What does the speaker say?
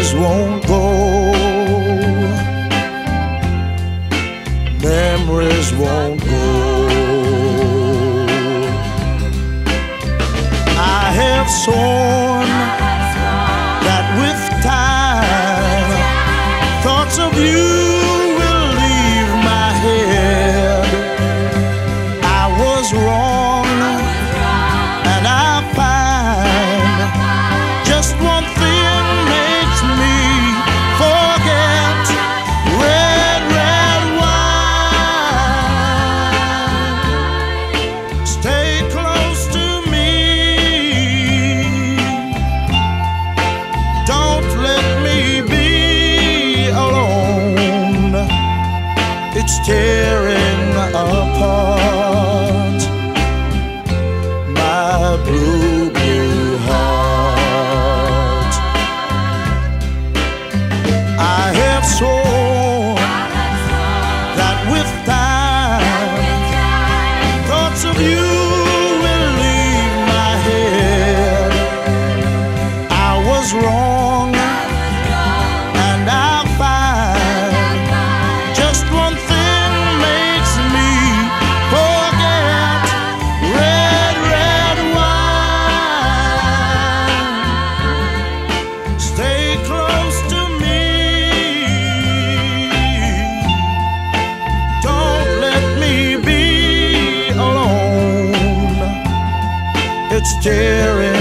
memories won't go. Memories won't go. I have sworn that with time thoughts of you will leave my head. I was wrong, and I find just one thing makes me forget. Red, red wine. Stay close to me. Don't let me be alone. It's tearing apart my blue, blue heart. I have sworn that with time thoughts of you will leave my head. I was wrong, and I find just one thing makes me forget. Red, red wine. Stay close to me. Don't let me be alone. It's tearing